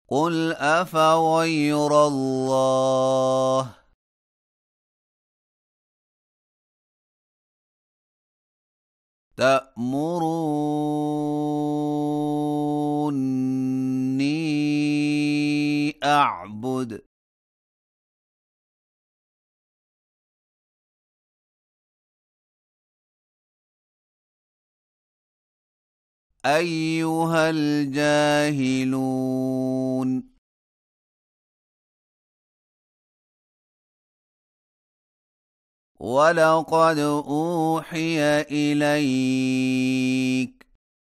قل أفغير الله تأمروني أعبد أيها الجاهلون ولقد أوحي إليك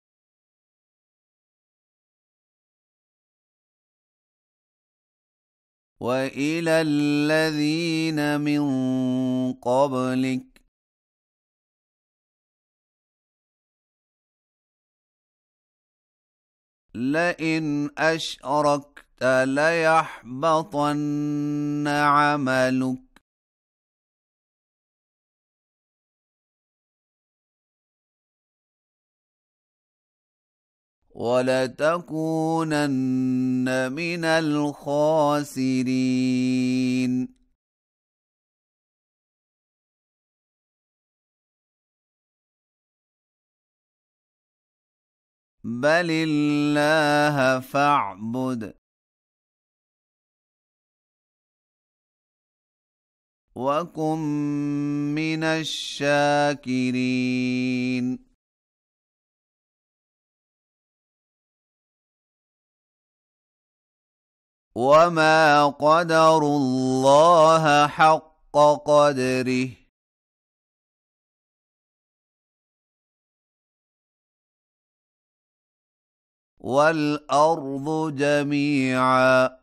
وإلى الذين من قبلك لئن أشركت ليحبطن عملك ولتكونن من الخاسرين بل الله فاعبد وكن من الشاكرين وما قدروا الله حق قدره والأرض جميعا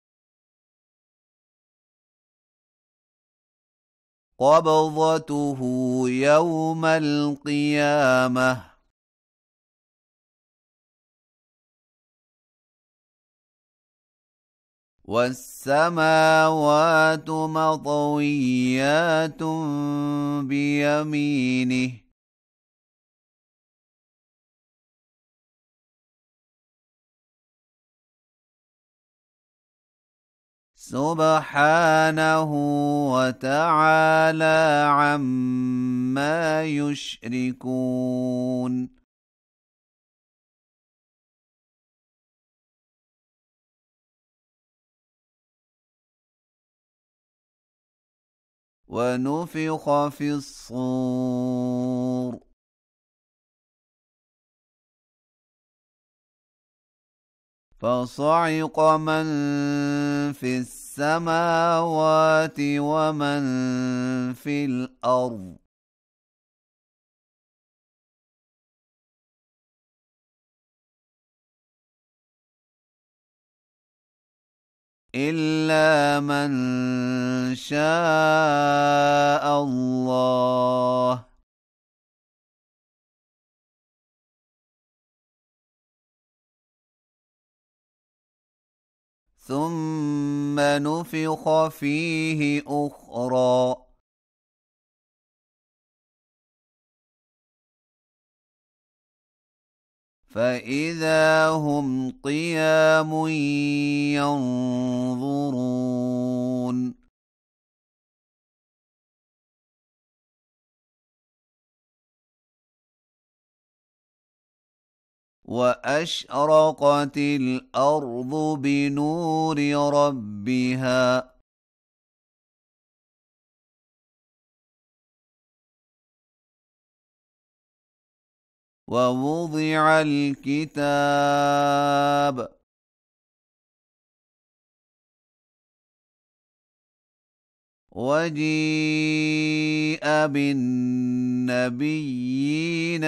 قبضته يوم القيامة والسماوات مطويات بيمينه سبحانه وتعالى عما يشركون ونفخ في الصور فصعق من في السماوات ومن في الأرض إلا من شاء الله ثم نفخ فيه أخرى فإذا هم قيام ينظرون وأشرقت الأرض بنور ربها ووضع الكتاب وجيء بالنبيين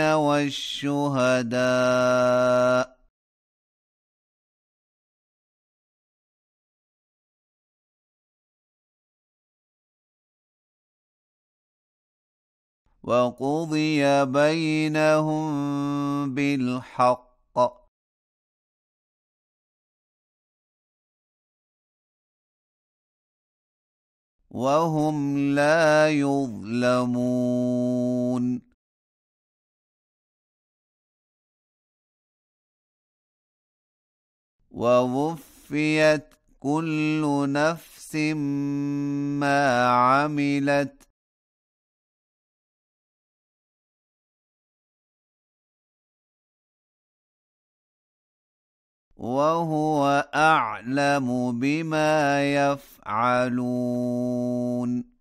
والشهداء وقضي بينهم بالحق وهم لا يظلمون ووفقت ووفيت كل نفس ما عملت وهو أعلم بما يفعلون.